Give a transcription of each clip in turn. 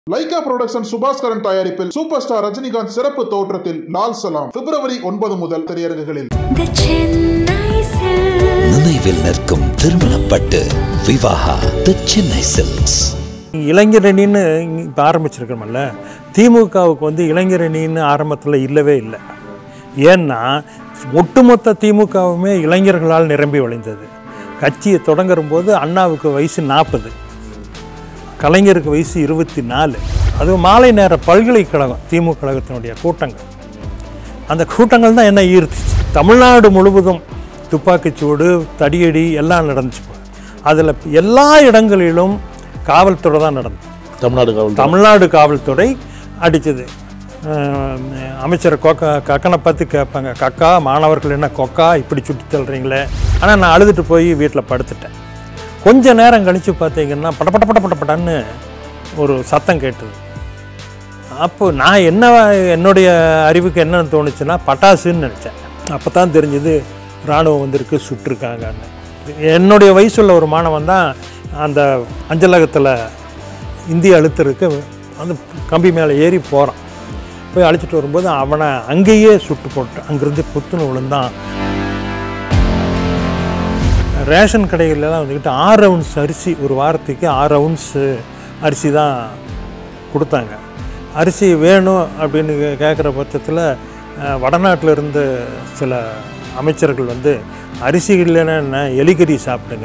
Lyca production Subaskaran தயாரிப்பில் super star Rajinikanth சிறப்பு தோற்றத்தில் லால் சலாம் பிப்ரவரி 9 முதல் திரையரங்குகளில். நினைவில் நிற்கும் திருமணப்பட்டு விவாஹா தி சென்னை சில்க்ஸ். இளைஞரணின்னு இப்போ ஆரம்பிச்சிருக்கோம்ல, திமுகவுக்கு வந்து இளைஞரணின்னு ஆரம்பத்தில் இல்லவே இல்லை. ஏன்னா ஒட்டுமொத்த திமுகவுமே இளைஞர்களால் நிரம்பி வழிந்தது. கட்சியை தொடங்குற போது அண்ணாவுக்கு வயசு 40, கலைஞருக்கு வயசு 24. அது மாலை நேர பல்கலைக்கழகம் திமுக கழகத்தினுடைய கூட்டங்கள். அந்த கூட்டங்கள் தான் என்ன ஈர்த்துச்சு. தமிழ்நாடு முழுவதும் துப்பாக்கிச்சூடு, தடியடி எல்லாம் நடந்துச்சு. அதில் எல்லா இடங்களிலும் காவல்துறை தான் நடந்தது. தமிழ்நாடு காவல்துறை அடித்தது. அமைச்சர் கக்கனை பார்த்து கேட்பாங்க, கக்கா மாணவர்கள் என்ன கொக்கா இப்படி சுட்டி தள்ளுறீங்களே. ஆனால் நான் அழுதுட்டு போய் வீட்டில் படுத்துட்டேன். கொஞ்ச நேரம் கழித்து பார்த்தீங்கன்னா பட்டன்னு ஒரு சத்தம் கேட்டது. அப்போ நான் என்னுடைய அறிவுக்கு என்ன தோணுச்சுன்னா பட்டாசுன்னு நினச்சேன். அப்போ தான் தெரிஞ்சது இராணுவம் வந்திருக்கு, சுட்டிருக்காங்கன்னு. என்னுடைய வயசுள்ள ஒரு மாணவன் தான் அந்த அஞ்சலகத்தில் இந்திய அழுத்தருக்கு அந்த கம்பி மேலே ஏறி போகிறான். போய் அழைச்சிட்டு வரும்போது அவனை அங்கேயே சுட்டு போட்டு அங்கேருந்து புத்துன்னு விழுந்தான். ரேஷன் கடைகளெலாம் வந்துக்கிட்டு 6 ounce அரிசி, ஒரு வாரத்துக்கு 6 ounce அரிசி தான் கொடுத்தாங்க. அரிசி வேணும் அப்படின்னு கேட்குற பட்சத்தில் வடநாட்டில் இருந்து சில அமைச்சர்கள் வந்து அரிசி இல்லைன்னா என்ன, எலிக்கறி சாப்பிடுங்க.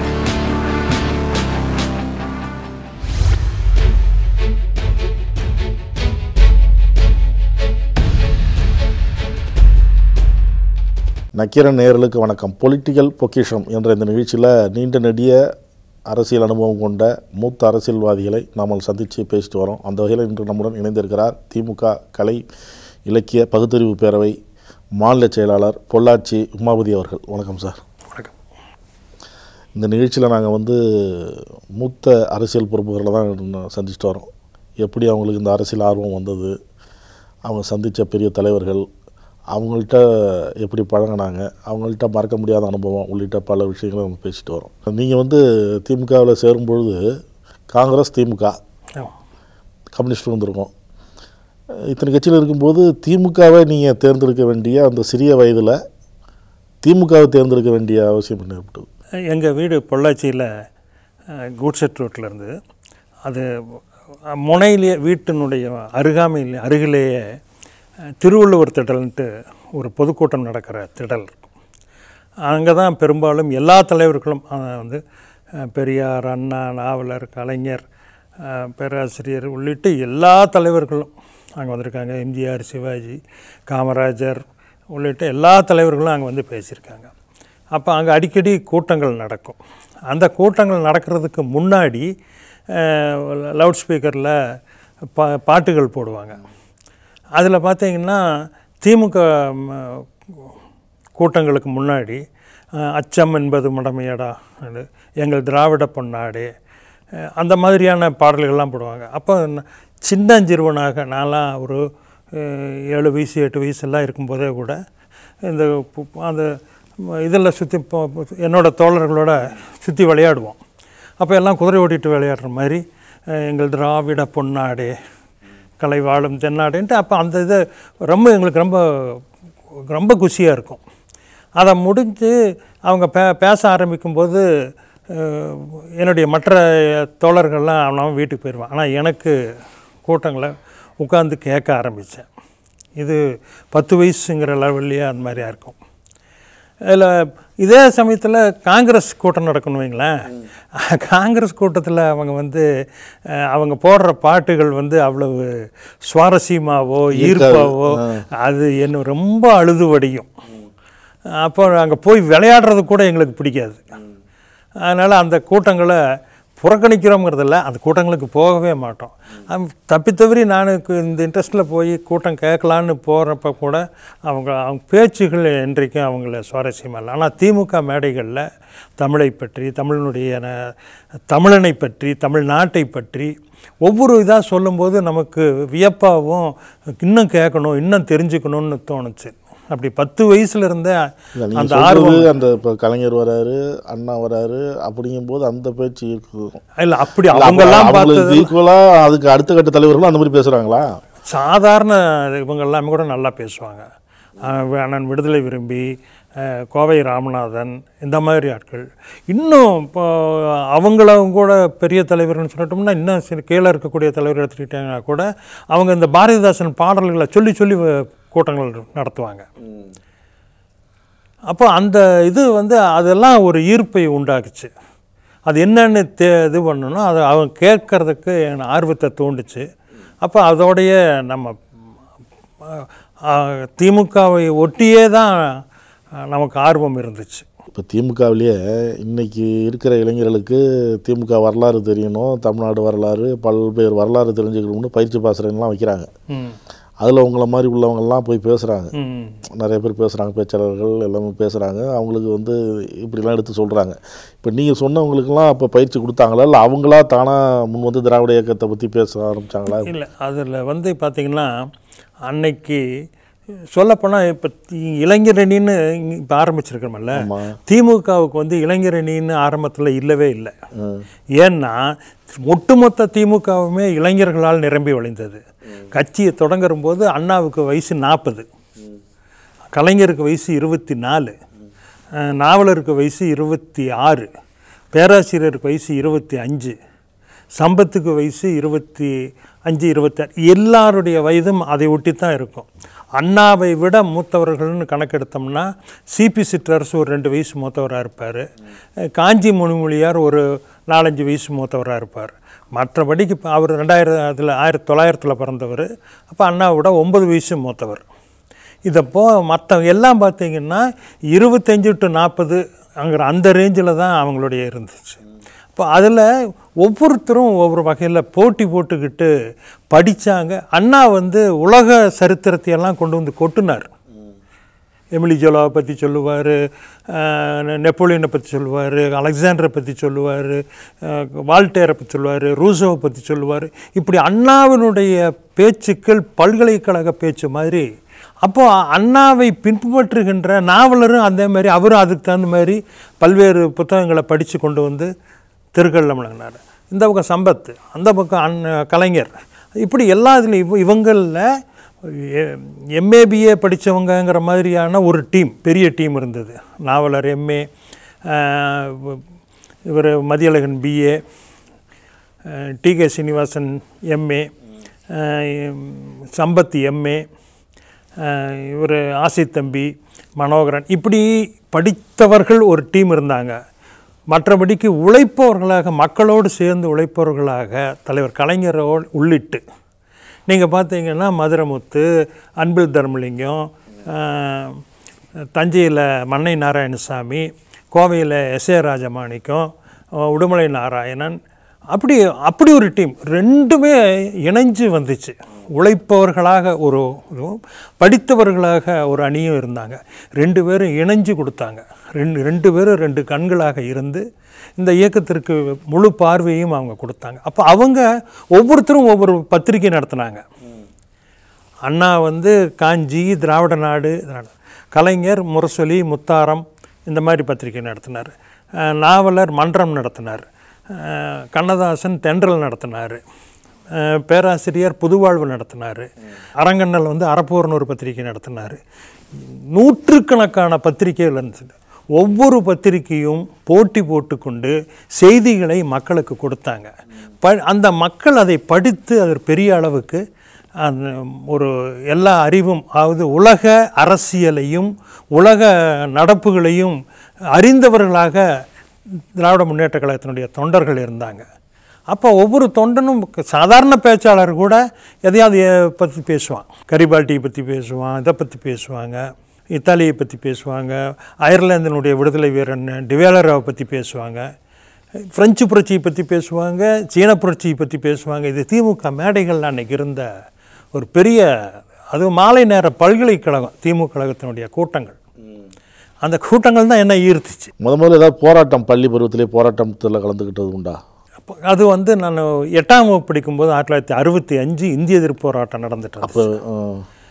நக்கீரன் நேயர்களுக்கு வணக்கம். பொலிட்டிக்கல் பொக்கிஷம் என்ற இந்த நிகழ்ச்சியில் நீண்ட நெடிய அரசியல் அனுபவம் கொண்ட மூத்த அரசியல்வாதிகளை நாம் சந்தித்து பேசிட்டு வரோம். அந்த வகையில் இன்று நம்முடன் இணைந்திருக்கிறார் திமுக கலை இலக்கிய பகுத்தறிவு பேரவை மாநில செயலாளர் பொள்ளாச்சி உமாபதி அவர்கள். வணக்கம் சார். வணக்கம். இந்த நிகழ்ச்சியில் நாங்கள் மூத்த அரசியல் பொறுப்புகளை தான் சந்திச்சுட்டு வரோம். எப்படி அவங்களுக்கு இந்த அரசியல் ஆர்வம் வந்தது, அவங்க சந்தித்த பெரிய தலைவர்கள், அவங்கள்ட்ட எப்படி பழகினாங்க, அவங்கள்ட்ட மறக்க முடியாத அனுபவம் உள்ளிட்ட பல விஷயங்களை நம்ம பேசிட்டு வரோம். நீங்கள் திமுகவில் சேரும்பொழுது காங்கிரஸ், திமுக, கம்யூனிஸ்ட் வந்திருக்கோம். இத்தனை கட்சியில் இருக்கும்போது திமுகவை நீங்கள் தேர்ந்தெடுக்க வேண்டிய அந்த சிறிய வயதில் திமுகவை தேர்ந்தெடுக்க வேண்டிய அவசியம் என்ன ஏற்பட்டது? எங்கள் வீடு பொள்ளாச்சியில் கூட்செட் ரோட்டில் இருந்து, அது முனையிலே வீட்டினுடைய அருகிலேயே திருவள்ளுவர் திடல்ன்ட்டு ஒரு பொதுக்கூட்டம் நடக்கிற திடல் இருக்கும். அங்கே தான் பெரும்பாலும் எல்லா தலைவர்களும் பெரியார், அண்ணா, நாவலர், கலைஞர், பேராசிரியர் உள்ளிட்ட எல்லா தலைவர்களும் அங்கே வந்திருக்காங்க. எம்ஜிஆர், சிவாஜி, காமராஜர் உள்ளிட்ட எல்லா தலைவர்களும் அங்கே பேசியிருக்காங்க. அப்போ அங்கே அடிக்கடி கூட்டங்கள் நடக்கும். அந்த கூட்டங்கள் நடக்கிறதுக்கு முன்னாடி லவுட் ஸ்பீக்கரில் பாட்டுகள் போடுவாங்க. அதில் பார்த்திங்கன்னா திமுக கூட்டங்களுக்கு முன்னாடி அச்சம் என்பது மடமையடா, எங்கள் திராவிட பொன்னாடே, அந்த மாதிரியான பாடல்கள்லாம் போடுவாங்க. அப்போ சின்னஞ்சிறுவனாக நான்லாம் ஒரு 7 வயசு 8 வயசுலாம் இருக்கும்போதே கூட இந்த அந்த இதில் சுற்றி என்னோடய தோழர்களோட சுற்றி விளையாடுவோம். அப்போ எல்லாம் குதிரை ஓட்டிகிட்டு விளையாடுற மாதிரி எங்கள் திராவிட பொன்னாடே, கலை வாழும் தென்னாடுன்ட்டு அப்போ அந்த இது எங்களுக்கு ரொம்ப குஷியாக இருக்கும். அதை முடிஞ்சு அவங்க பேச ஆரம்பிக்கும்போது என்னுடைய மற்ற தோழர்கள்லாம் அவன் வீட்டுக்கு போயிடுவான். ஆனால் எனக்கு கூட்டங்களை உட்காந்து கேட்க ஆரம்பித்தேன். இது 10 வயசுங்கிற லெவல்லையே அந்த மாதிரியாக இருக்கும். இதில் இதே சமயத்தில் காங்கிரஸ் கூட்டம் நடக்கணும் வைங்களேன். காங்கிரஸ் கூட்டத்தில் அவங்க போடுற பாட்டுகள் அவ்வளவு சுவாரஸ்யமாகவோ ஈர்ப்பாவோ அது என்ன ரொம்ப அழுது வடியும். அப்போ அங்கே போய் விளையாடுறது கூட எங்களுக்கு பிடிக்காது. அதனால் அந்த கூட்டங்களை புறக்கணிக்கிறோங்கிறதில்ல, அந்த கூட்டங்களுக்கு போகவே மாட்டோம். தப்பித்தவறி நானுக்கு இந்த இன்ட்ரெஸ்ட்டில் போய் கூட்டம் கேட்கலான்னு போகிறப்ப கூட அவங்க பேச்சுகள் என்றைக்கும் அவங்கள சுவாரஸ்யமாக இல்லை. ஆனால் திமுக மேடைகளில் தமிழை பற்றி, தமிழனை பற்றி, தமிழ்நாட்டை பற்றி ஒவ்வொரு இதாக சொல்லும்போது நமக்கு வியப்பாகவும் இன்னும் கேட்கணும், இன்னும் தெரிஞ்சுக்கணும்னு தோணுச்சு. அப்படி 10 வயசுல இருந்தே அந்த அந்த இப்போ கலைஞர் வராரு, அண்ணா வராரு அப்படிங்கும்போது அந்த பேச்சு இருக்குது. இல்லை அப்படி அவங்கெல்லாம் பார்த்தது ஈக்குவலாக அதுக்கு அடுத்த கட்ட தலைவர்களும் அந்த மாதிரி பேசுகிறாங்களா? சாதாரண இவங்க எல்லாமே கூட நல்லா பேசுவாங்க. அண்ணன் விடுதலை விரும்பி, கோவை ராமநாதன், இந்த மாதிரி ஆட்கள். இன்னும் இப்போ அவங்களும் கூட பெரிய தலைவர்னு சொல்லட்டோம்னா, இன்னும் சில கீழே இருக்கக்கூடிய தலைவர் எடுத்துக்கிட்டாங்கன்னா கூட அவங்க இந்த பாரதிதாசன் பாடல்களை சொல்லி சொல்லி கூட்டங்கள் நடத்துவாங்க. அப்போ அந்த இது அதெல்லாம் ஒரு ஈர்ப்பை உண்டாக்குச்சு. அது என்னன்னு இது பண்ணணும், அதை அவங்க கேட்கறதுக்கு ஆர்வத்தை தூண்டுச்சு. அப்போ அதோடைய நம்ம திமுகவை ஒட்டியே தான் நமக்கு ஆர்வம் இருந்துச்சு. இப்போ திமுகவிலேயே இன்றைக்கி இருக்கிற இளைஞர்களுக்கு திமுக வரலாறு தெரியணும், தமிழ்நாடு வரலாறு, பல்வேறு வரலாறு தெரிஞ்சுக்கணும்னு பயிற்சி பாசறைலாம் வைக்கிறாங்க. அதில் உங்களை மாதிரி உள்ளவங்கள்லாம் போய் பேசுகிறாங்க, நிறைய பேர் பேசுகிறாங்க, பேச்சாளர்கள் எல்லாமே பேசுகிறாங்க. அவங்களுக்கு இப்படிலாம் எடுத்து சொல்கிறாங்க. இப்போ நீங்கள் சொன்னவங்களுக்கெல்லாம் அப்போ பயிற்சி கொடுத்தாங்களா, இல்லை அவங்களா தானாக முன் திராவிட இயக்கத்தை பற்றி பேச ஆரம்பித்தாங்களா? இல்லை, அதில் பார்த்திங்கன்னா அன்னைக்கு சொல்லப்போனால் இப்போ இளைஞரணின்னு இப்போ ஆரம்பிச்சிருக்கிறோம்ல, திமுகவுக்கு இளைஞரணின்னு ஆரம்பத்தில் இல்லவே இல்லை. ஏன்னா ஒட்டுமொத்த திமுகவுமே இளைஞர்களால் நிரம்பி வழிந்தது. கட்சியை தொடங்குற போது அண்ணாவுக்கு வயசு 40, கலைஞருக்கு வயசு 24, நாவலருக்கு வயசு 26, பேராசிரியருக்கு வயசு 25, சம்பத்துக்கு வயசு 25, 26. எல்லாருடைய வயதும் அதை ஒட்டி தான் இருக்கும். அண்ணாவை விட மூத்தவர்கள்னு கணக்கெடுத்தோம்னா சிபி சிற்றரசு ஒரு 2 வயசு மூத்தவராக இருப்பார், காஞ்சி முனிமொழியார் ஒரு 4-5 வயசு மூத்தவராக இருப்பார். மற்றபடிக்கு அவர் 1900 பிறந்தவர். அப்போ அண்ணாவோட 9 வயசு மூத்தவர். இதப்போ மற்ற எல்லாம் பார்த்திங்கன்னா 25 to 40 அந்த ரேஞ்சில் தான் அவங்களுடைய இருந்துச்சு. இப்போ அதில் ஒவ்வொருத்தரும் ஒவ்வொரு வகையில் போட்டி போட்டுக்கிட்டு படித்தாங்க. அண்ணா உலக சரித்திரத்தையெல்லாம் கொண்டு கொட்டினார். எமிலி ஜோலாவை பற்றி சொல்லுவார், நெப்போலியனை பற்றி சொல்லுவார், அலெக்சாண்டரை பற்றி சொல்லுவார், வால்டேரை பற்றி சொல்லுவார், ரூசோவை பற்றி சொல்லுவார். இப்படி அண்ணாவினுடைய பேச்சுக்கள் பல்கலைக்கழக பேச்சு மாதிரி. அப்போது அண்ணாவை பின்பற்றுகின்ற நாவலரும் அதே மாதிரி அவரும் அதுக்கு தகுந்த மாதிரி பல்வேறு புத்தகங்களை படித்து கொண்டு திருக்கல்ல முழங்கினார். இந்த பக்கம் சம்பத், அந்த பக்கம் கலைஞர், இப்படி எல்லா இதுலையும் இவங்களில் எம்ஏபிஏ படித்தவங்கிற மாதிரியான ஒரு டீம், பெரிய டீம் இருந்தது. நாவலர் எம்ஏ, இவர் Mathiyazhagan BA, TK Srinivasan MA, Sampath MA, இவர் ஆசித்தம்பி, மனோகரன், இப்படி படித்தவர்கள் ஒரு டீம் இருந்தாங்க. மற்றபடிக்கு உழைப்பவர்களாக, மக்களோடு சேர்ந்து உழைப்பவர்களாக தலைவர் கலைஞரோடு உள்ளிட்டு நீங்கள் பார்த்தீங்கன்னா மதுரமுத்து, அன்பில் தர்மலிங்கம், தஞ்சையில் மன்னை நாராயணசாமி, கோவையில் எஸ்.ஏ. ராஜமாணிக்கம், உடுமலை நாராயணன், அப்படி ஒரு டீம் ரெண்டுமே இணைஞ்சு வந்துச்சு. உழைப்பவர்களாக ஒரு படித்தவர்களாக ஒரு அணியும் இருந்தாங்க. 2 பேரும் இணைஞ்சு கொடுத்தாங்க. 2 பேரும் 2 கண்களாக இருந்து இந்த இயக்கத்திற்கு முழு பார்வையும் அவங்க கொடுத்தாங்க. அப்போ அவங்க ஒவ்வொருத்தரும் ஒவ்வொரு பத்திரிகை நடத்தினாங்க. அண்ணா காஞ்சி, திராவிட நாடு, கலைஞர் முரசொலி, முத்தாரம், இந்த மாதிரி பத்திரிகை நடத்தினார். நாவலர் மன்றம் நடத்தினார், கண்ணதாசன் தென்றல் நடத்தினார், பேராசிரியர் புதுவாழ்வு நடத்தினார், அரங்கண்ணல் அறப்போர்னு ஒரு பத்திரிகை நடத்தினார். நூற்றுக்கணக்கான பத்திரிகைகள் இருந்துச்சு. ஒவ்வொரு பத்திரிகையும் போட்டி போட்டுக்கொண்டு செய்திகளை மக்களுக்கு கொடுத்தாங்க. அந்த மக்கள் அதை படித்து அது பெரிய அளவுக்கு ஒரு எல்லா அறிவும், அதாவது உலக அரசியலையும் உலக நடப்புகளையும் அறிந்தவர்களாக திராவிட முன்னேற்ற கழகத்தினுடைய தொண்டர்கள் இருந்தாங்க. அப்போ ஒவ்வொரு தொண்டனும் சாதாரண பேச்சாளர் கூட எதையாவது பற்றி பேசுவான். கரிபால்டியை பற்றி பேசுவான், இதை பற்றி பேசுவாங்க, இத்தாலியை பற்றி பேசுவாங்க, அயர்லாந்தினுடைய விடுதலை வீரன் டிவேலராவை பற்றி பேசுவாங்க, பிரெஞ்சு புரட்சியை பற்றி பேசுவாங்க, சீன புரட்சியை பற்றி பேசுவாங்க. இது திமுக மேடைகள் அன்றைக்கி இருந்த ஒரு பெரிய, அது மாலை நேர பல்கலைக்கழகம் திமுக கழகத்தினுடைய கூட்டங்கள். அந்த கூட்டங்கள் தான் என்ன ஈர்த்துச்சு. முதல்ல ஏதாவது போராட்டம், பள்ளி பருவத்திலே போராட்டத்தில் கலந்துக்கிட்டது உண்டா? அது நான் 8ஆம் வகுப்பு படிக்கும்போது 1965 இந்திய எதிர்ப்பு போராட்டம் நடந்துட்டு. அப்போ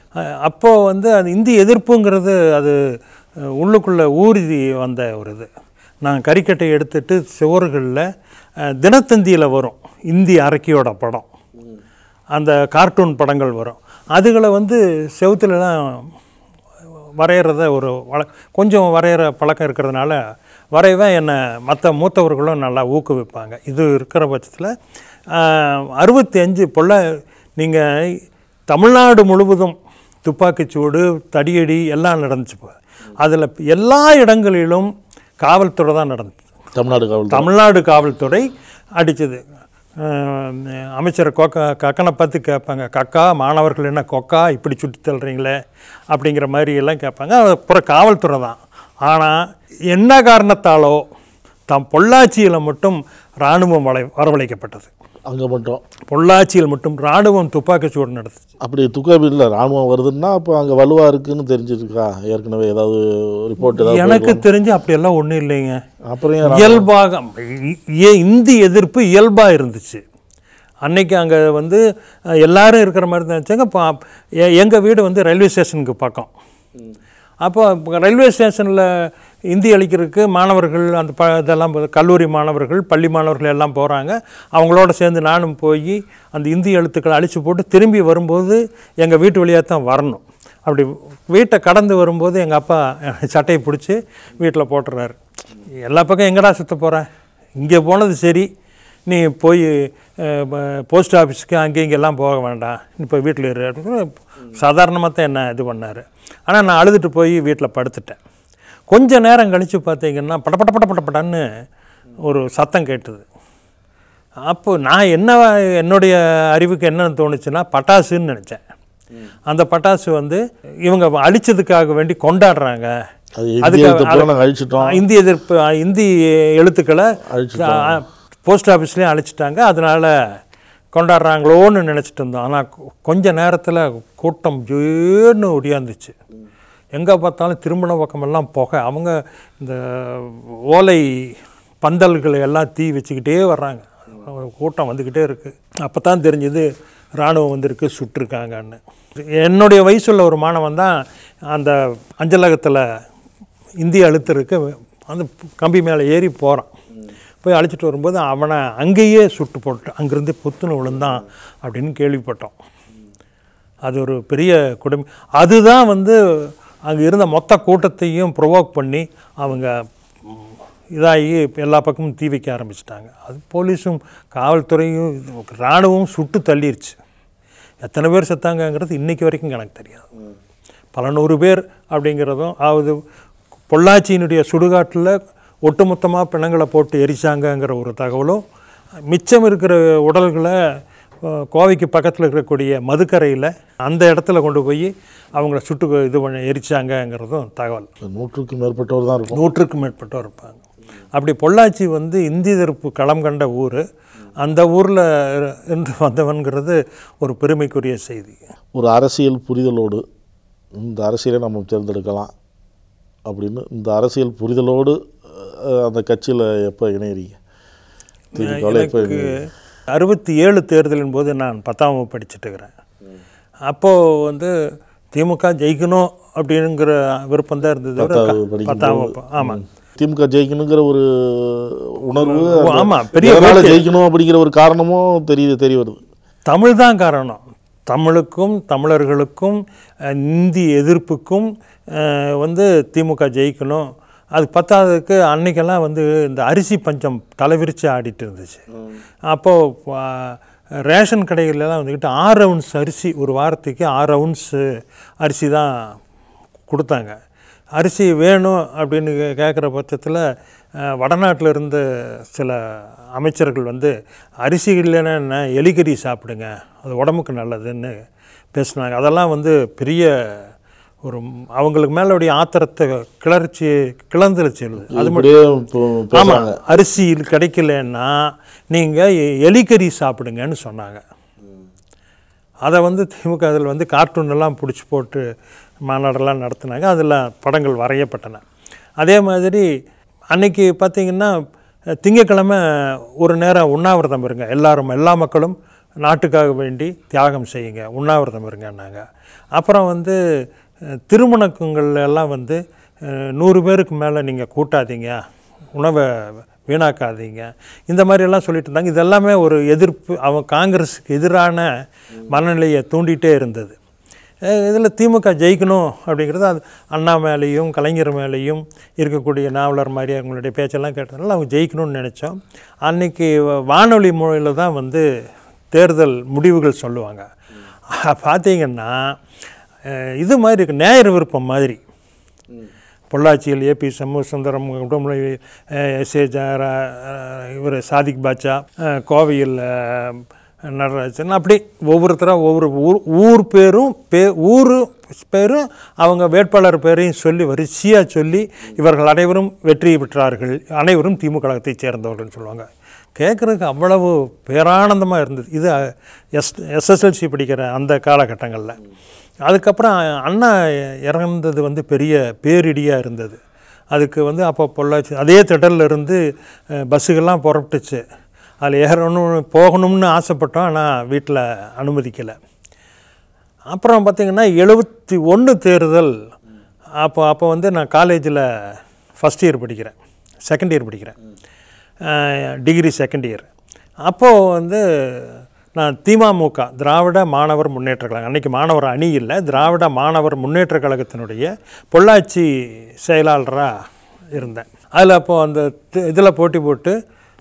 அப்போது வந்து அது இந்தி எதிர்ப்புங்கிறது அது உள்ளுக்குள்ளே ஊறி வந்த ஒரு இது. நான் கறிக்கட்டை எடுத்துகிட்டு சுவர்களில் தினத்தந்தியில் வரும் இந்தி அரக்கியோட படம், அந்த கார்ட்டூன் படங்கள் வரும், அதுகளை வந்து செவுத்துலலாம் வரைகிறத ஒரு கொஞ்சம் வரைகிற பழக்கம் இருக்கிறதுனால வரைவேன். என்னை மற்ற மூத்தவர்களும் நல்லா ஊக்குவிப்பாங்க. இது இருக்கிற பட்சத்தில் 65 நீங்கள் தமிழ்நாடு முழுவதும் துப்பாக்கிச்சூடு, தடியடி எல்லாம் நடந்துச்சு. அதில் எல்லா இடங்களிலும் காவல்துறை தான் நடந்துச்சு. தமிழ்நாடு காவல்துறை அடித்தது. அமைச்சர் கக்கனை பார்த்து கேட்பாங்க, கக்கா மாணவர்கள் என்ன கொக்கா இப்படி சுட்டி தள்ளுறீங்களே அப்படிங்கிற மாதிரி எல்லாம் கேட்பாங்க. அப்புறம் காவல்துறை தான். ஆனால் என்ன காரணத்தாலோ பொள்ளாச்சியில் மட்டும் இராணுவம் வரவழைக்கப்பட்டது. அங்கே மட்டும் பொள்ளாச்சியில் மட்டும் இராணுவம் துப்பாக்கிச்சூடு நடத்துச்சு. அப்படி இல்லை இராணுவம் வருதுன்னா அப்போ அங்கே வலுவாக இருக்குதுன்னு தெரிஞ்சிருக்கா? ஏற்கனவே ஏதாவது ரிப்போர்ட் ஏதாவது? எனக்கு தெரிஞ்சு அப்படியெல்லாம் ஒன்றும் இல்லைங்க. அப்புறம் இயல்பாக இந்தி எதிர்ப்பு இயல்பாக இருந்துச்சு. அன்னைக்கு அங்கே வந்து எல்லாரும் இருக்கிற மாதிரி தான் நினச்சாங்க. எங்கள் வீடு வந்து ரயில்வே ஸ்டேஷனுக்கு பக்கம். அப்போ ரயில்வே ஸ்டேஷனில் இந்தி அளிக்கிறதுக்கு மாணவர்கள் அந்த இதெல்லாம் கல்லூரி மாணவர்கள், பள்ளி மாணவர்கள் எல்லாம் போகிறாங்க. அவங்களோட சேர்ந்து நானும் போய் அந்த இந்தி எழுத்துக்களை அழித்து போட்டு திரும்பி வரும்போது எங்கள் வீட்டு வழியாக தான் வரணும். அப்படி வீட்டை கடந்து வரும்போது எங்கள் அப்பா சட்டையை பிடிச்சி வீட்டில் போட்டுறாரு. எல்லா பக்கம் எங்கடா சுற்ற போகிறேன், இங்கே போனது சரி, நீ போய் போஸ்ட் ஆஃபீஸுக்கு அங்கே இங்கெல்லாம் போக வேண்டாம், இப்போ வீட்டில் இரு அப்படின்னு சாதாரணமாக தான் என்ன இது பண்ணார். ஆனால் நான் அழுதுட்டு போய் வீட்டில் படுத்துட்டேன். கொஞ்சம் நேரம் கழித்து பார்த்தீங்கன்னா படப்படன்னு ஒரு சத்தம் கேட்டுது. அப்போது நான் என்னுடைய அறிவுக்கு என்னென்னு தோணுச்சுன்னா பட்டாசுன்னு நினச்சேன். அந்த பட்டாசு வந்து இவங்க அழிச்சதுக்காக வேண்டி கொண்டாடுறாங்க, அதுக்காக இந்தி எதிர்ப்பு இந்தி எழுத்துக்களை போஸ்ட் ஆஃபீஸ்லேயும் அழிச்சிட்டாங்க, அதனால் கொண்டாடுறாங்களோன்னு நினச்சிட்டு இருந்தோம். ஆனால் கொஞ்ச நேரத்தில் கூட்டம் ஜேன்னு ஒடியாந்துச்சு. எங்கே பார்த்தாலும் திருமண பக்கமெல்லாம் புகை. அவங்க இந்த ஓலை பந்தல்களை எல்லாம் தீ வச்சுக்கிட்டே வர்றாங்க. கூட்டம் வந்துக்கிட்டே இருக்குது. அப்போ தான் தெரிஞ்சது இராணுவம் வந்திருக்கு, சுட்டிருக்காங்கன்னு. என்னுடைய வயசுள்ள ஒரு மாணவன் தான் அந்த அஞ்சலகத்தில் இந்தி அழுத்தருக்கு அந்த கம்பி மேலே ஏறி போகிறான். போய் அழைச்சிட்டு வரும்போது அவனை அங்கேயே சுட்டு போட்டு அங்கேருந்து பொத்துன்னு விழுந்தான் அப்படின்னு கேள்விப்பட்டோம். அது ஒரு பெரிய கொடுமை. அதுதான் வந்து அங்கே இருந்த மொத்த கூட்டத்தையும் ப்ரொவோக் பண்ணி அவங்க இதாகி எல்லா பக்கமும் தீ வைக்க ஆரம்பிச்சிட்டாங்க. அது போலீஸும் காவல்துறையும் இராணுவமும் சுட்டு தள்ளிடுச்சு. எத்தனை பேர் செத்தாங்கங்கிறது இன்றைக்கி வரைக்கும் எனக்கு தெரியாது. பல நூறு பேர் அப்படிங்கிறதும், அதாவது பொள்ளாச்சியினுடைய சுடுகாட்டில் ஒட்டுமொத்தமாக பிணங்களை போட்டு எரிச்சாங்கங்கிற ஒரு தகவலும், மிச்சம் இருக்கிற உடல்களை கோவைக்கு பக்கத்தில் இருக்கக்கூடிய மதுக்கரையில் அந்த இடத்துல கொண்டு போய் அவங்கள சுட்டு இது பண்ணி எரிச்சாங்கங்கிறதும் தகவல். 100க்கும் மேற்பட்டோர் தான் இருக்கும். 100க்கும் மேற்பட்டோர் இருப்பாங்க. அப்படி பொள்ளாச்சி வந்து இந்தி எதிர்ப்பு களம் கண்ட ஊர். அந்த ஊரில் இருந்து வந்தவன்கிறது ஒரு பெருமைக்குரிய செய்தி. ஒரு அரசியல் புரிதலோடு இந்த அரசியலை நம்ம தேர்ந்தெடுக்கலாம் அப்படின்னு இந்த அரசியல் புரிதலோடு அந்த கட்சியில் எப்போ இணையறீங்க? 67 தேர்தலின் போது நான் 10ஆம் வகுப்பு படிச்சுட்டு இருக்கிறேன். அப்போது வந்து திமுக ஜெயிக்கணும் அப்படிங்கிற விருப்பம் தான் இருந்தது. 10ஆம் வகுப்பு. ஆமாம், திமுக ஜெயிக்கணுங்கிற ஒரு உணர்வு. ஆமாம், பெரிய ஜெயிக்கணும் அப்படிங்கிற ஒரு காரணமும் தெரிய வருது. தமிழ் தான் காரணம். தமிழுக்கும் தமிழர்களுக்கும் இந்தி எதிர்ப்புக்கும் வந்து திமுக ஜெயிக்கணும். அது பத்தாவதுக்கு அன்றைக்கெல்லாம் வந்து இந்த அரிசி பஞ்சம் தலைவிரித்து ஆடிட்டு இருந்துச்சு. அப்போது ரேஷன் கடைகளெலாம் வந்துக்கிட்டு 6 ounce அரிசி, ஒரு வாரத்துக்கு 6 ounce அரிசி தான் கொடுத்தாங்க. அரிசி வேணும் அப்படின்னு கேட்குற பட்சத்தில் வடநாட்டில் இருந்த சில அமைச்சர்கள் வந்து அரிசி இல்லைன்னா என்ன, எலிக்கறி சாப்பிடுங்க, அது உடம்புக்கு நல்லதுன்னு பேசினாங்க. அதெல்லாம் வந்து பெரிய ஒரு அவங்களுக்கு மேலுடைய ஆத்திரத்தை கிளந்துருச்சு. அது மட்டும் ஆமாம், அரிசி கிடைக்கலன்னா நீங்கள் எலிக்கறி சாப்பிடுங்கன்னு சொன்னாங்க. அதை வந்து திமுக அதில் வந்து கார்ட்டூனெல்லாம் பிடிச்சி போட்டு மாநாடெல்லாம் நடத்தினாங்க. அதில் படங்கள் வரையப்பட்டன. அதே மாதிரி அன்றைக்கி பார்த்திங்கன்னா திங்கக்கிழமை ஒரு நேரம் உண்ணாவிரதம் இருங்க, எல்லா மக்களும் நாட்டுக்காக வேண்டி தியாகம் செய்யுங்க, உண்ணாவிரதம் இருங்கன்னாங்க. அப்புறம் வந்து திருமணங்கள் எல்லாம் வந்து 100 பேருக்கு மேலே நீங்கள் கூட்டாதீங்க, உணவை வீணாக்காதீங்க, இந்த மாதிரியெல்லாம் சொல்லிட்டு இருந்தாங்க. இதெல்லாமே ஒரு எதிர்ப்பு, காங்கிரஸுக்கு எதிரான மனநிலையை தூண்டிகிட்டே இருந்தது. இதில் திமுக ஜெயிக்கணும் அப்படிங்கிறது அது அண்ணா மேலேயும் கலைஞர் மேலேயும் இருக்கக்கூடிய நாவலர் மாதிரி அவங்களுடைய பேச்செல்லாம் கேட்டதுனால அவங்க ஜெயிக்கணும்னு நினச்சோம். அன்றைக்கி வானொலி மொழியில் தான் வந்து தேர்தல் முடிவுகள் சொல்லுவாங்க. பார்த்தீங்கன்னா இது மாதிரி இருக்குது, நேயர் விருப்பம் மாதிரி. பொள்ளாச்சியில் ஏபி சமூக சுந்தரம், உடுமலை எஸ்ஏ இவர் சாதிக் பாட்சா, கோவையில் நடராஜன், அப்படி ஒவ்வொருத்தராக ஒவ்வொரு ஊர் பேரும் அவங்க வேட்பாளர் பேரையும் சொல்லி வரிசையாக சொல்லி இவர்கள் அனைவரும் வெற்றி பெற்றார்கள், அனைவரும் திமுக கழகத்தைச் சேர்ந்தவர்கள்னு சொல்லுவாங்க. கேட்குறதுக்கு அவ்வளவு பேரானந்தமாக இருந்தது. இது எஸ்எஸ்எல்சி படிக்கிற அந்த காலகட்டங்களில். அதுக்கப்புறம் அண்ணா இறந்தது வந்து பெரிய பேரிடியாக இருந்தது. அதுக்கு வந்து அப்போ பொள்ளாச்சி அதே திடலிருந்து பஸ்ஸுகள்லாம் புறப்பட்டுச்சு. அதில் ஏறணும் போகணும்னு ஆசைப்பட்டோம், ஆனால் வீட்டில் அனுமதிக்கலை. அப்புறம் பார்த்திங்கன்னா 71 தேர்தல். அப்போ வந்து நான் காலேஜில் ஃபஸ்ட் இயர் படிக்கிறேன், செகண்ட் இயர் படிக்கிறேன், டிகிரி செகண்ட் இயர். அப்போது வந்து நான் திமுக திராவிட மாணவர் முன்னேற்ற கழகம், அன்றைக்கி மாணவர் அணி இல்லை, திராவிட மாணவர் முன்னேற்ற கழகத்தினுடைய பொள்ளாச்சி செயலாளராக இருந்தேன். அதில் அப்போது அந்த இதில் போட்டி போட்டு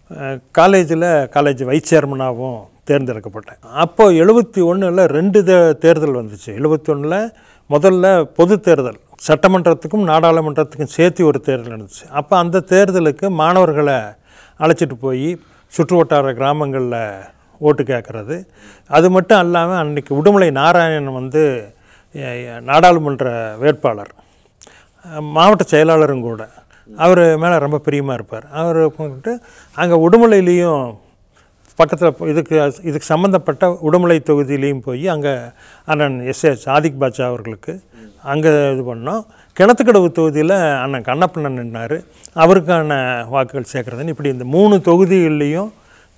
காலேஜ் வைஸ் சேர்மனாகவும் தேர்ந்தெடுக்கப்பட்டேன். அப்போது 71ல் 2 தேர்தல் வந்துச்சு. 71ல் முதல்ல பொது தேர்தல், சட்டமன்றத்துக்கும் நாடாளுமன்றத்துக்கும் சேர்த்து ஒரு தேர்தல் நடந்துச்சு. அப்போ அந்த தேர்தலுக்கு மாணவர்களை அழைச்சிட்டு போய் சுற்று வட்டார கிராமங்களில் ஓட்டு கேட்குறது. அது மட்டும் இல்லாமல் அன்றைக்கி உடுமலை நாராயணன் வந்து நாடாளுமன்ற வேட்பாளர், மாவட்ட செயலாளரும் கூட. அவர் மேலே ரொம்ப பிரியமாக இருப்பார். அவர் போட்டு அங்கே உடுமலையிலையும் பக்கத்தில் இதுக்கு சம்மந்தப்பட்ட உடுமலை தொகுதியிலையும் போய் அங்கே அண்ணன் எஸ்ஏ சாதிக் பாட்சா அவர்களுக்கு அங்கே இது பண்ணோம். கிணத்துக்கடவு தொகுதியில் அண்ணன் கண்ணப்பண்ணன் நின்னார், அவருக்கான வாக்குகள் சேர்க்குறதுன்னு. இப்படி இந்த 3 தொகுதிகள்லேயும்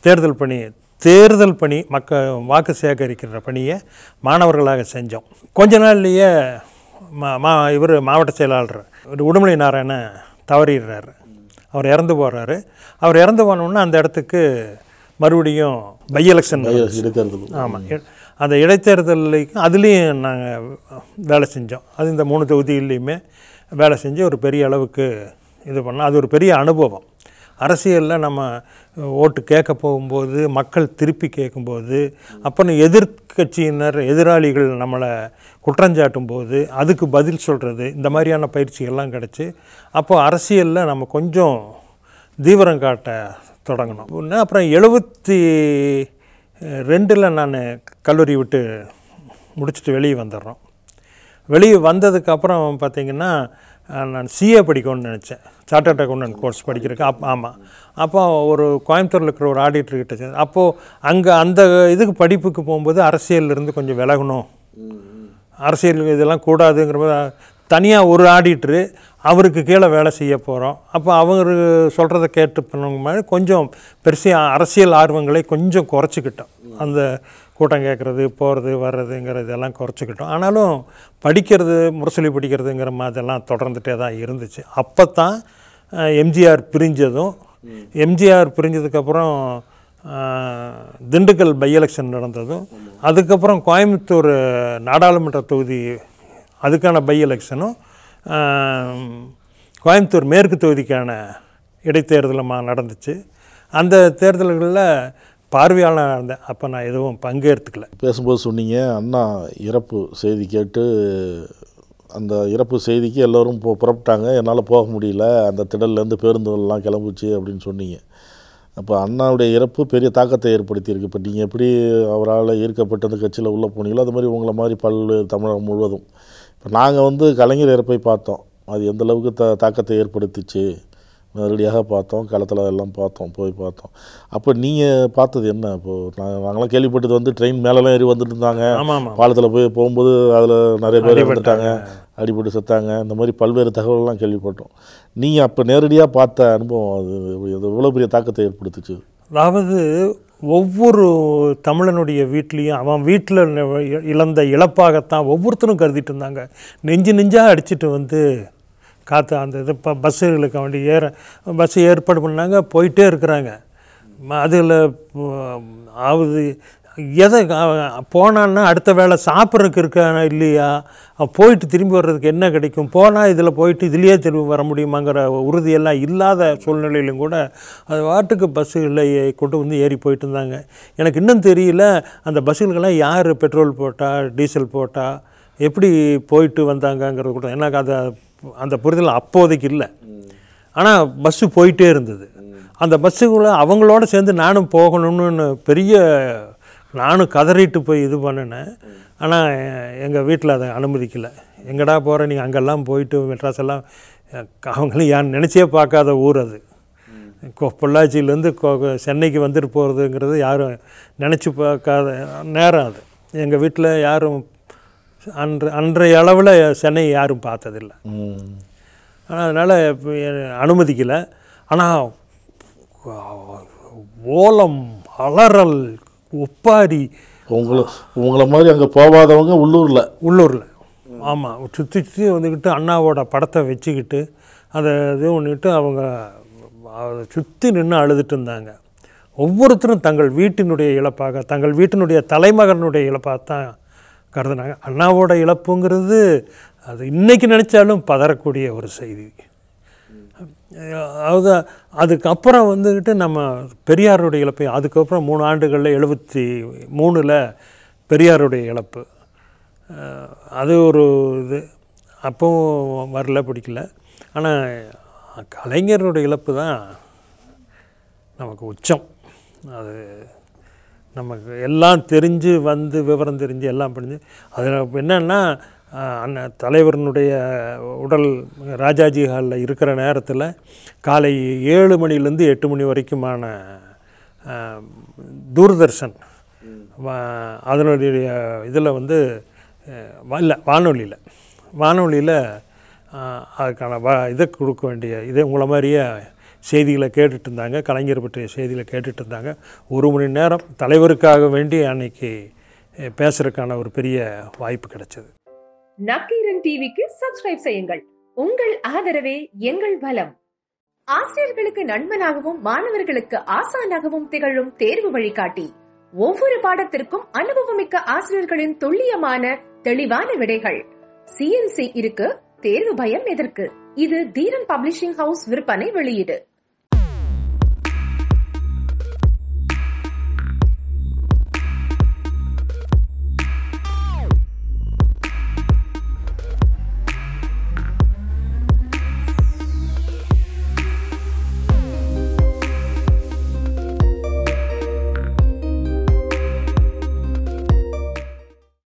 தேர்தல் பணி வாக்கு சேகரிக்கிற பணியை மாணவர்களாக செஞ்சோம். கொஞ்ச நாள்லேயே இவர் மாவட்ட செயலாளர் உடுமலை நாராயணன் தவறிடுறாரு, அவர் இறந்து போகிறாரு. அவர் இறந்து போனோன்னா அந்த இடத்துக்கு மறுபடியும் பை எலெக்ஷன். ஆமாம், அந்த இடைத்தேர்தலுக்கு அதுலேயும் நாங்கள் வேலை செஞ்சோம். அது இந்த 3 தொகுதிகள்லையுமே வேலை செஞ்சு ஒரு பெரிய அளவுக்கு இது பண்ணோம். அது ஒரு பெரிய அனுபவம். அரசியலில் நம்ம ஓட்டு கேட்க போகும்போது, மக்கள் திருப்பி கேட்கும்போது, அப்புறம் எதிர்கட்சியினர் எதிராளிகள் நம்மளை குற்றஞ்சாட்டும் போது அதுக்கு பதில் சொல்கிறது, இந்த மாதிரியான பயிற்சிகள்லாம் கிடச்சி அப்போது அரசியலில் நம்ம கொஞ்சம் தீவிரம் காட்ட தொடங்கணும். அப்புறம் 72ல் நான் கல்லூரி விட்டு முடிச்சுட்டு வெளியே வந்துடுறோம். வெளியே வந்ததுக்கப்புறம் பார்த்திங்கன்னா நான் சிஏ படிக்கணும்னு நினச்சேன், சார்ட்டர்ட் அக்கௌண்டன்ட் கோர்ஸ் படிக்கிறதுக்கு. ஆமாம், அப்போ ஒரு கோயம்புத்தூரில் இருக்கிற ஒரு ஆடிட்டர்கிட்ட அப்போது அங்கே அந்த இதுக்கு படிப்புக்கு போகும்போது அரசியலிருந்து கொஞ்சம் விலகணும், அரசியல் இதெல்லாம் கூடாதுங்கிற தனியாக ஒரு ஆடிட்ரு, அவருக்கு கீழே வேலை செய்ய போகிறோம். அப்போ அவர் சொல்கிறத கேட்டு பண்ண மாதிரி கொஞ்சம் பெருசாக அரசியல் ஆர்வங்களை கொஞ்சம் குறைச்சிக்கிட்டோம். அந்த கூட்டம் கேட்குறது, போகிறது வர்றதுங்கிறதெல்லாம் குறைச்சிக்கிட்டோம். ஆனாலும் படிக்கிறது, முரசொலி படிக்கிறதுங்கிற மாதிரிலாம் தொடர்ந்துகிட்டே தான் இருந்துச்சு. அப்போ தான் எம்ஜிஆர் பிரிஞ்சதுக்கப்புறம் திண்டுக்கல் பை எலெக்ஷன் நடந்ததும், அதுக்கப்புறம் கோயம்புத்தூர் நாடாளுமன்ற தொகுதி அதுக்கான பை எலெக்ஷனும், கோயம்புத்தூர் மேற்கு தொகுதிக்கான இடைத்தேர்தலும் நடந்துச்சு. அந்த தேர்தல்களில் பார்வையாளனாக இருந்தேன். அப்போ நான் எதுவும் பங்கேற்றுக்கல. பேசும்போது சொன்னீங்க, அண்ணா இறப்பு செய்தி கேட்டு அந்த இறப்பு செய்திக்கு எல்லோரும் புறப்பட்டாங்க, என்னால் போக முடியல, அந்த திடல்லேருந்து பேருந்துகள்லாம் கிளம்புச்சு அப்படின்னு சொன்னீங்க. அப்போ அண்ணாவுடைய இறப்பு பெரிய தாக்கத்தை ஏற்படுத்தியிருக்கு. இப்போ நீங்கள் எப்படி அவரால் ஈர்க்கப்பட்டு அந்த கட்சியில் உள்ளே போனீங்களோ அது மாதிரி உங்களை மாதிரி பல்வேறு தமிழகம் முழுவதும். இப்போ நாங்கள் கலைஞர் இறப்பை பார்த்தோம், அது எந்தளவுக்கு தாக்கத்தை ஏற்படுத்திச்சு நேரடியாக பார்த்தோம், களத்தில் எல்லாம் போய் பார்த்தோம். அப்போ நீங்கள் பார்த்தது என்ன? இப்போது நாங்களாம் கேள்விப்பட்டது ட்ரெயின் மேலெலாம் ஏறி வந்துட்டு இருந்தாங்க, பாலத்தில் போகும்போது அதில் நிறைய பேர் இறந்துட்டாங்க, அடிபட்டு செத்தாங்க, இந்த மாதிரி பல்வேறு தகவல்கள்லாம் கேள்விப்பட்டோம். நீங்கள் அப்போ நேரடியாக பார்த்த அனுபவம் அது எவ்வளோ பெரிய தாக்கத்தை ஏற்படுத்துச்சு? அதாவது ஒவ்வொரு தமிழனுடைய வீட்லேயும் அவன் வீட்டில் இழந்த இழப்பாகத்தான் ஒவ்வொருத்தரும் கருதிட்டு இருந்தாங்க. நெஞ்சாக அடிச்சுட்டு வந்து காற்று அந்த இது இப்போ பஸ்ஸுகளுக்கு வேண்டி பஸ்ஸு ஏற்பாடு பண்ணாங்க, போயிட்டே இருக்கிறாங்க. அதில் ஆகுது எதை போனான்னா அடுத்த வேளை சாப்பிட்றதுக்கு இருக்கா இல்லையா, போயிட்டு திரும்பி வர்றதுக்கு என்ன கிடைக்கும், போனால் இதில் போயிட்டு இதுலேயே திரும்பி வர முடியுமாங்கிற உறுதியெல்லாம் இல்லாத சூழ்நிலையிலும் கூட அது வாட்டுக்கு பஸ்ஸுகளில் கொண்டு வந்து ஏறி போயிட்டு இருந்தாங்க. எனக்கு இன்னும் தெரியல அந்த பஸ்ஸுகளுக்கெல்லாம் யார் பெட்ரோல் போட்டால் டீசல் போட்டால் எப்படி போயிட்டு வந்தாங்கங்கிறது கூட எனக்கு அந்த புரிதல் அப்போதைக்கு இல்லை. ஆனால் பஸ்ஸு போயிட்டே இருந்தது. அந்த பஸ்ஸுக்குள்ளே அவங்களோட சேர்ந்து நானும் போகணும்னு நானும் கதறிட்டு போய் இது பண்ணினேன். ஆனால் எங்கள் வீட்டில் அதை அனுமதிக்கலை. எங்கடா போகிற நீங்கள் அங்கெல்லாம் போயிட்டு மெட்ராஸ் எல்லாம் அவங்களும் யான் நினச்சே பார்க்காத ஊர் அது. பொள்ளாச்சியிலேருந்து சென்னைக்கு வந்துட்டு போகிறதுங்கிறது யாரும் நினச்சி பார்க்காத நேரம் அது. எங்கள் வீட்டில் யாரும் அன்றைய அளவில் சென்னை யாரும் பார்த்ததில்லை. ஆனால் அதனால் அனுமதிக்கலை. ஆனால் ஓலம் அலறல் ஒப்பாரி உங்களை மாதிரி அங்கே போகாதவங்க உள்ளூரில் ஆமாம் சுற்றி வந்துக்கிட்டு அண்ணாவோட படத்தை வச்சுக்கிட்டு அதை இது பண்ணிட்டு அவங்க அதை சுற்றி நின்று அழுதுட்டு இருந்தாங்க. ஒவ்வொருத்தரும் தங்கள் வீட்டினுடைய இழப்பாக, தங்கள் வீட்டினுடைய தலைமகனுடைய இழப்பாக தான் கருதுனாங்க. அண்ணாவோட இழப்புங்கிறது அது இன்றைக்கி நினச்சாலும் பதறக்கூடிய ஒரு செய்தி. அதாவது அதுக்கப்புறம் வந்துக்கிட்டு நம்ம பெரியாருடைய இழப்பு, அதுக்கப்புறம் 3 ஆண்டுகளில் 73 பெரியாருடைய இழப்பு, அது ஒரு இது அப்பவும் வரல, பிடிக்கல. ஆனால் கலைஞருடைய இழப்பு தான் நமக்கு உச்சம். அது நமக்கு எல்லாம் தெரிஞ்சு வந்து விவரம் தெரிஞ்சு எல்லாம் படிஞ்சு அதில் என்னென்னா அண்ணன் தலைவரனுடைய உடல் ராஜாஜி ஹாலில் இருக்கிற நேரத்தில் காலை 7 மணிலேருந்து 8 மணி வரைக்குமான தூர்தர்ஷன் அதனுடைய இதில் வந்து இல்லை வானொலியில் அதுக்கான இதை கொடுக்க வேண்டிய இதை உங்களை மாதிரியே செய்திகளை கேட்டுட்டு இருந்தாங்க. கலைஞர் பற்றிய செய்திகளை கேட்டுட்டு இருந்தாங்க. 1 மணி நேரம் தலைவருக்காக வேண்டி அன்னைக்கு பேசுறதுக்கான ஒரு பெரிய வாய்ப்பு கிடைச்சது. நக்கீரன் டிவிக்கு சப்ஸ்கிரைப் செய்யுங்கள். உங்கள் ஆதரவே எங்கள் பலம். ஆசிரியர்களுக்கு நண்பனாகவும் மாணவர்களுக்கு ஆசானாகவும் திகழும் தேர்வு வழிகாட்டி. ஒவ்வொரு பாடத்திற்கும் அனுபவமிக்க ஆசிரியர்களின் துல்லியமான தெளிவான விடைகள். CNC இருக்கு, தேர்வு பயம் எதற்கு? இது தீரன் பப்ளிஷிங் ஹவுஸ் விற்பனை வெளியீடு.